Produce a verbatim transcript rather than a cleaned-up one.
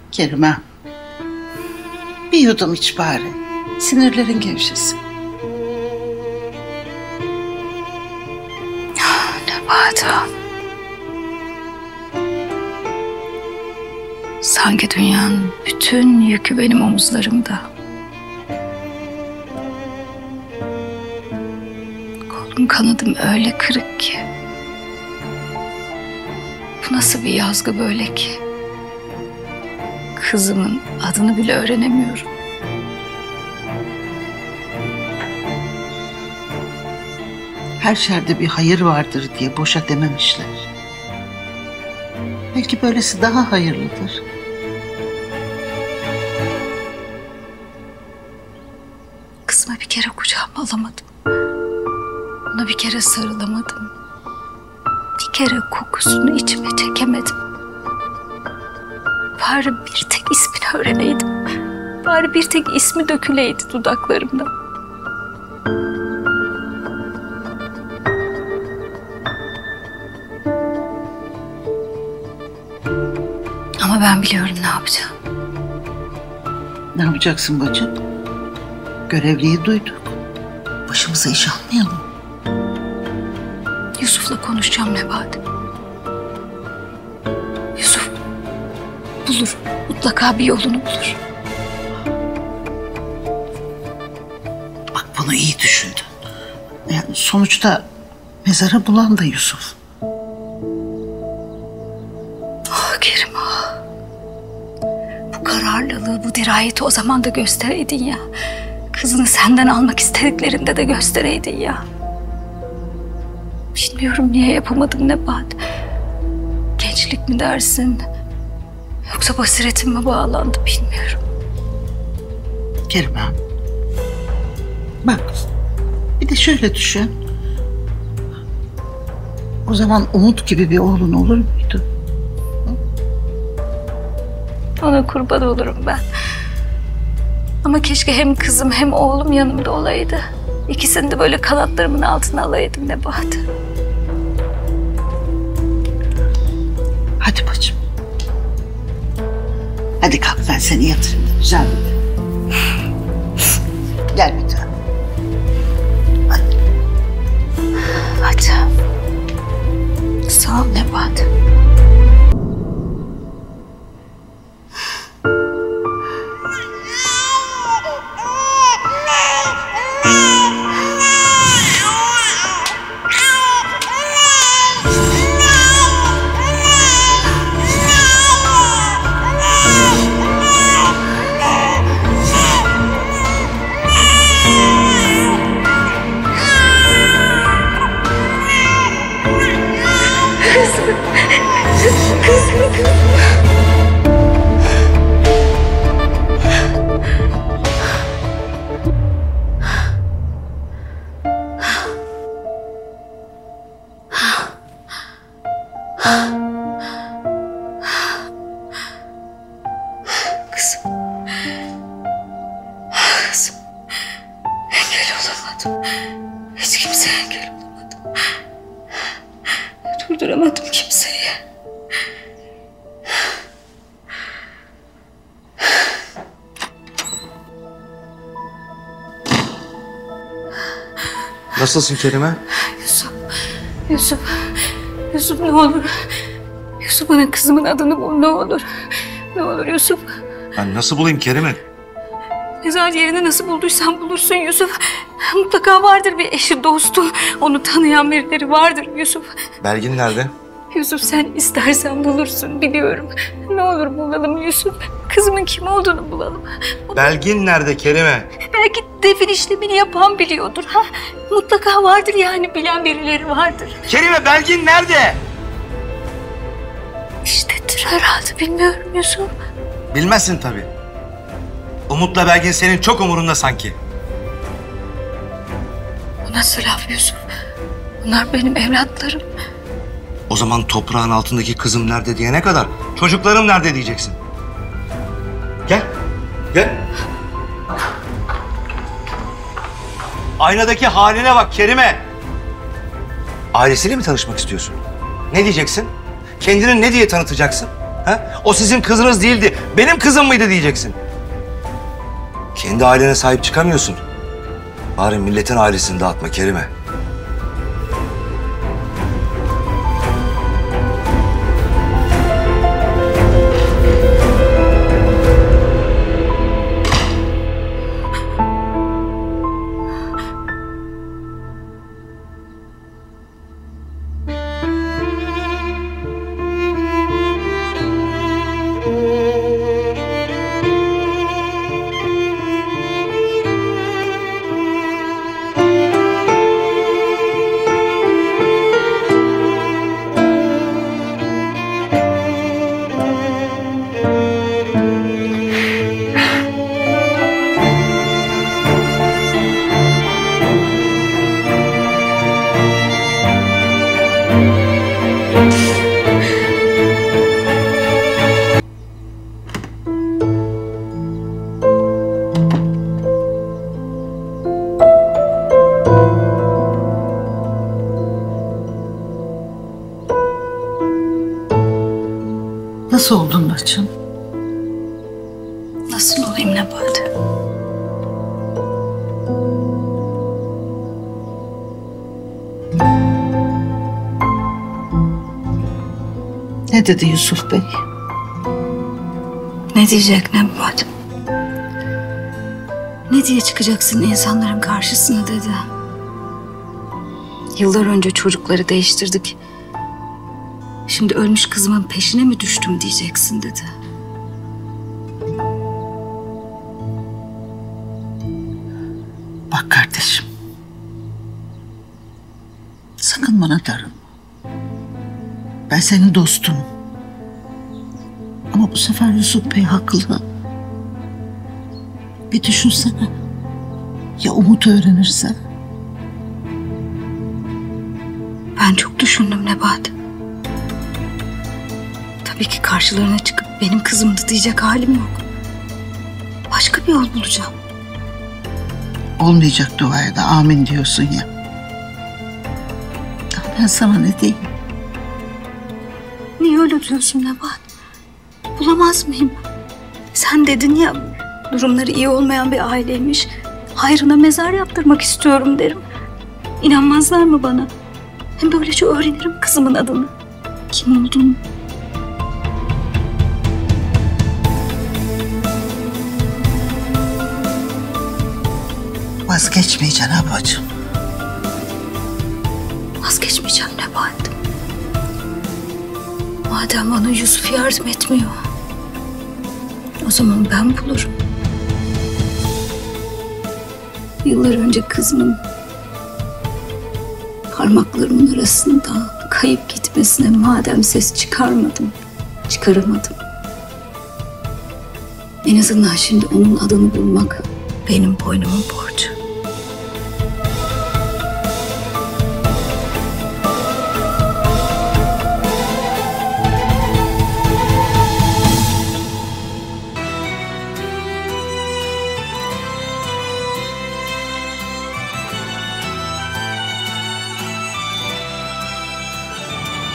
Kerime, bir yudum iç bari. Sinirlerin gevşesin. Nebahat. Sanki dünyanın bütün yükü benim omuzlarımda. Kolum kanadım öyle kırık ki. Bu nasıl bir yazgı böyle ki? Kızımın adını bile öğrenemiyorum. Her şerde bir hayır vardır diye boşa dememişler. Belki böylesi daha hayırlıdır. Kızıma bir kere kucağıma alamadım. Ona bir kere sarılamadım. Bir kere kokusunu içime çekemedim. Bari bir tek ismini öğreneydim. Bari bir tek ismi döküleydi dudaklarımdan. Ama ben biliyorum ne yapacağım. Ne yapacaksın bacım? Görevliyi duyduk. Başımıza iş almayalım. Yusuf'la konuşacağım Nebahat. Yusuf bulur. Mutlaka bir yolunu bulur. Bak bunu iyi düşündün. Yani sonuçta mezarı bulan da Yusuf. Ah Kerim ah. Bu kararlılığı, bu dirayeti o zaman da göstereydin ya. Kızını senden almak istediklerinde de göstereydin ya. Bilmiyorum niye yapamadım Nebahat. Gençlik mi dersin? Yoksa basiretim mi bağlandı bilmiyorum. Kerime, bak bir de şöyle düşün. O zaman Umut gibi bir oğlun olur muydu? Ona kurban olurum ben. Ama keşke hem kızım hem oğlum yanımda olaydı. İkisini de böyle kanatlarımın altına alaydım Nebahat. Hadi bacım. Hadi kalk ben seni yatırayım. Güzel bir. Gel bir tane. Hadi. Hadi. Sağ ol Nebahat. Kızım. Kızım. Engel olamadım. Hiç kimseye engel olamadım. Durduramadım kimseyi. Nasılsın Kerime? Yusuf, Yusuf, Yusuf ne olur. Yusuf bana kızımın adını bul ne olur. Ne olur Yusuf. Ben nasıl bulayım Kerime? Mezar yerini nasıl bulduysan bulursun Yusuf. Mutlaka vardır bir eşi, dostu. Onu tanıyan birileri vardır Yusuf. Belgin nerede? Yusuf sen istersen bulursun biliyorum. Ne olur bulalım Yusuf. Kızımın kim olduğunu bulalım. Belgin nerede Kerime? Belki defin işlemini yapan biliyordur. Ha? Mutlaka vardır yani bilen birileri vardır. Kerime Belgin nerede? İştedir herhalde bilmiyorum Yusuf. Bilmezsin tabii. Umut'la Belgin senin çok umurunda sanki. Bu nasıl laf Yusuf? Bunlar benim evlatlarım. O zaman toprağın altındaki kızım nerede diyene kadar çocuklarım nerede diyeceksin. Gel, gel. Aynadaki haline bak Kerime. Ailesiyle mi tanışmak istiyorsun? Ne diyeceksin? Kendini ne diye tanıtacaksın? Ha? O sizin kızınız değildi. Benim kızım mıydı diyeceksin. Kendi ailene sahip çıkamıyorsun. Bari milletin ailesini dağıtma Kerime. Nasıl oldun bacım? Nasıl olayım Nebahat? Ne dedi Yusuf Bey? Ne diyecek Nebahat? Ne diye çıkacaksın insanların karşısına dedi. Yıllar önce çocukları değiştirdik. Şimdi ölmüş kızımın peşine mi düştüm diyeceksin dedi. Bak kardeşim. Sakın bana darılma. Ben senin dostunum. Ama bu sefer Yusuf Bey haklı. Bir düşünsene. Ya Umut öğrenirse? Ben çok düşündüm Nebahat. Tabii ki karşılarına çıkıp benim kızımdı diyecek halim yok. Başka bir yol bulacağım. Olmayacak duaya da amin diyorsun ya. Ya ben sana ne diyeyim? Niye öyle diyorsun Nebahat? Bulamaz mıyım? Sen dedin ya, durumları iyi olmayan bir aileymiş. Hayrına mezar yaptırmak istiyorum derim. İnanmazlar mı bana? Hem böylece öğrenirim kızımın adını. Kim olduğunu. Vazgeçmeyeceksin ha bacım. Vazgeçmeyeceğim Nebahat. Madem bana Yusuf yardım etmiyor, o zaman ben bulurum. Yıllar önce kızımın parmaklarımın arasında kayıp gitmesine madem ses çıkarmadım, çıkaramadım. En azından şimdi onun adını bulmak benim boynumun borcu.